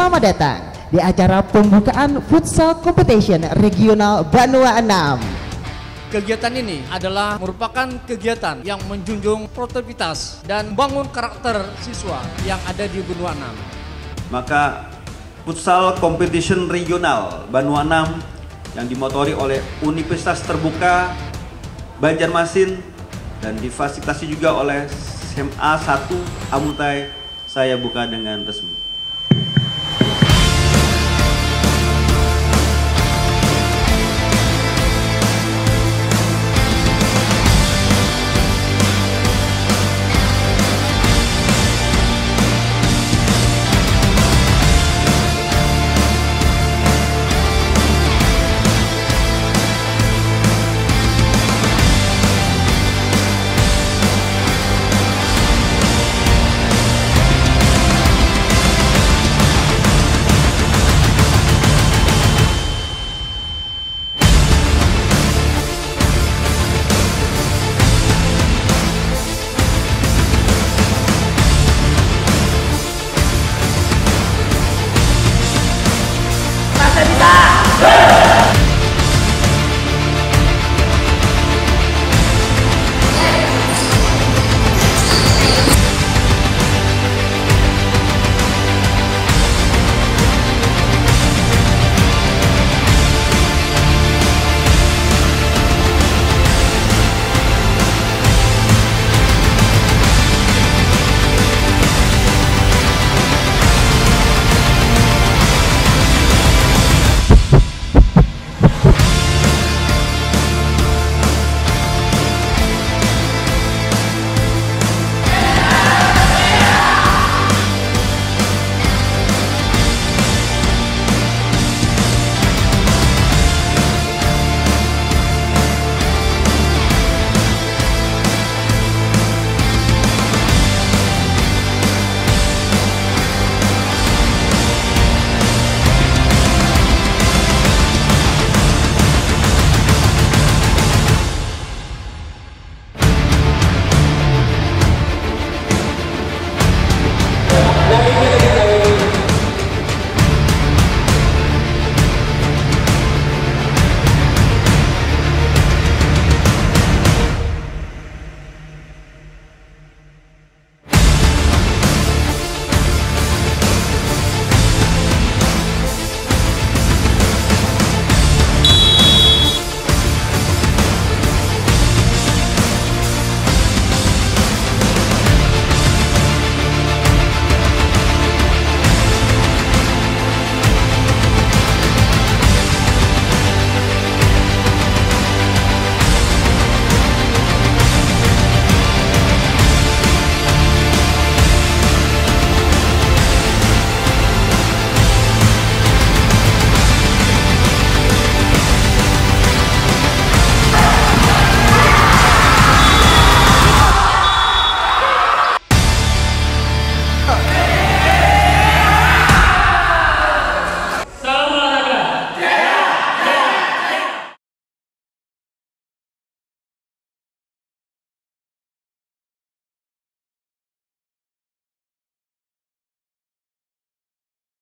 selamat datang di acara pembukaan Futsal Competition Regional Banua 6. Kegiatan ini adalah merupakan kegiatan yang menjunjung produktivitas dan membangun karakter siswa yang ada di Banua 6. Maka Futsal Competition Regional Banua 6 yang dimotori oleh Universitas Terbuka Banjarmasin dan difasilitasi juga oleh SMA 1 Amutai, saya buka dengan resmi.